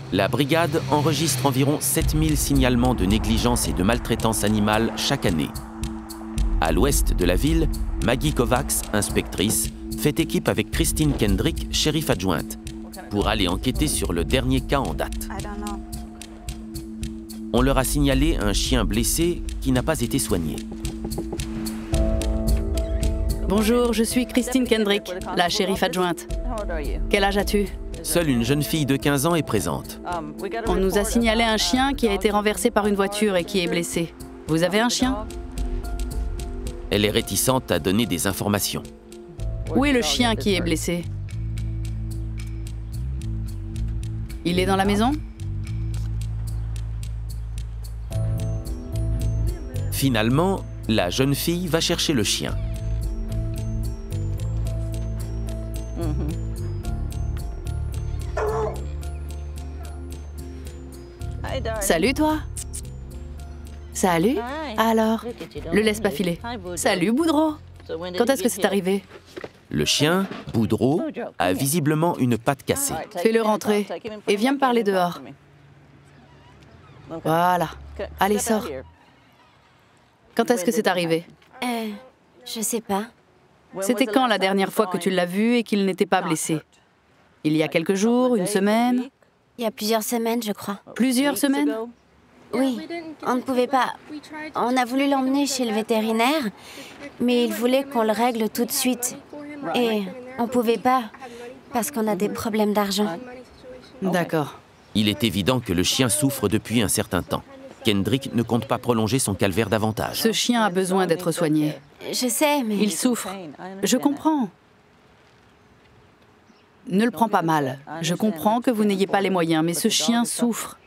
La brigade enregistre environ 7000 signalements de négligence et de maltraitance animale chaque année. À l'ouest de la ville, Maggie Kovacs, inspectrice, fait équipe avec Christine Kendrick, shérif adjointe, pour aller enquêter sur le dernier cas en date. On leur a signalé un chien blessé qui n'a pas été soigné. Bonjour, je suis Christine Kendrick, la shérif adjointe. Quel âge as-tu? Seule une jeune fille de 15 ans est présente. On nous a signalé un chien qui a été renversé par une voiture et qui est blessé. Vous avez un chien? Elle est réticente à donner des informations. Où est le chien qui est blessé? Il est dans la maison? Finalement, la jeune fille va chercher le chien. Salut toi. Salut. Alors, le laisse pas filer. Salut Boudreau. Quand est-ce que c'est arrivé? Le chien, Boudreau, a visiblement une patte cassée. Fais-le rentrer et viens me parler dehors. Voilà. Allez, sors. Quand est-ce que c'est arrivé? Je sais pas. C'était quand la dernière fois que tu l'as vu et qu'il n'était pas blessé? Il y a quelques jours, une semaine? Il y a plusieurs semaines, je crois. Plusieurs semaines? Oui, on ne pouvait pas. On a voulu l'emmener chez le vétérinaire, mais il voulait qu'on le règle tout de suite. Et on ne pouvait pas, parce qu'on a des problèmes d'argent. D'accord. Il est évident que le chien souffre depuis un certain temps. Kendrick ne compte pas prolonger son calvaire davantage. Ce chien a besoin d'être soigné. Je sais, mais... Il souffre. Je comprends. Ne le prends pas mal. Je comprends que vous n'ayez pas les moyens, mais ce chien souffre.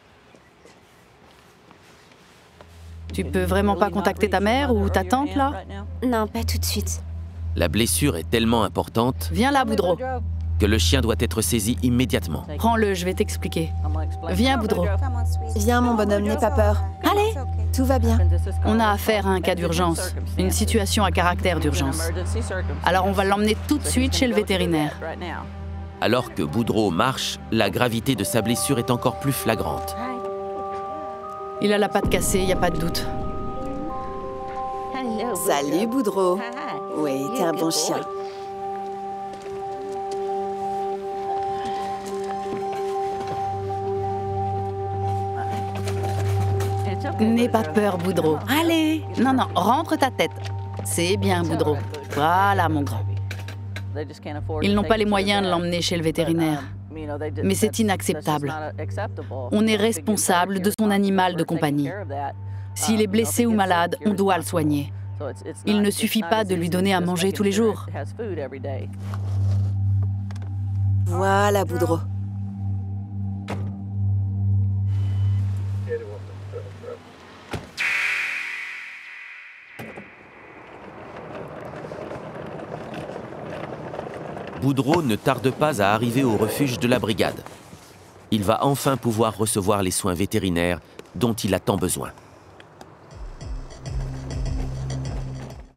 Tu peux vraiment pas contacter ta mère ou ta tante, là? Non, pas tout de suite. La blessure est tellement importante Viens là, Boudreau. que le chien doit être saisi immédiatement. Prends-le, je vais t'expliquer. Viens, Boudreau. Viens, mon bonhomme, n'aie pas peur. Allez. Tout va bien. On a affaire à un cas d'urgence, une situation à caractère d'urgence. Alors on va l'emmener tout de suite chez le vétérinaire. Alors que Boudreau marche, la gravité de sa blessure est encore plus flagrante. Il a la patte cassée, il n'y a pas de doute. Salut, Boudreau. Oui, t'es un bon chien. N'aie pas peur, Boudreau. Allez. Non, non, rentre ta tête. C'est bien, Boudreau. Voilà, mon grand. Ils n'ont pas les moyens de l'emmener chez le vétérinaire. Mais c'est inacceptable. On est responsable de son animal de compagnie. S'il est blessé ou malade, on doit le soigner. Il ne suffit pas de lui donner à manger tous les jours. Voilà, Boudreau. Boudreau ne tarde pas à arriver au refuge de la brigade. Il va enfin pouvoir recevoir les soins vétérinaires dont il a tant besoin.